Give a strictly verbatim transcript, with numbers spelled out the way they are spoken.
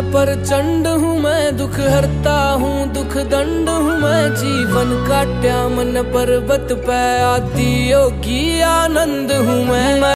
प्रचंड हूँ मैं, दुख हरता हूँ दुख दंड हूँ मैं। जीवन काट्या मन पर्वत पे, आदि योगी आनंद हूँ मैं।